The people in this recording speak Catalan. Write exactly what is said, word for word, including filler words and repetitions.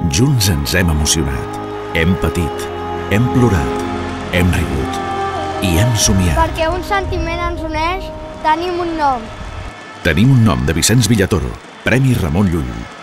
Junts ens hem emocionat, hem patit, hem plorat, hem rigut i hem somiat. Perquè un sentiment ens uneix, tenim un nom. Tenim un nom de Vicenç Villatoro, Premi Ramon Llull.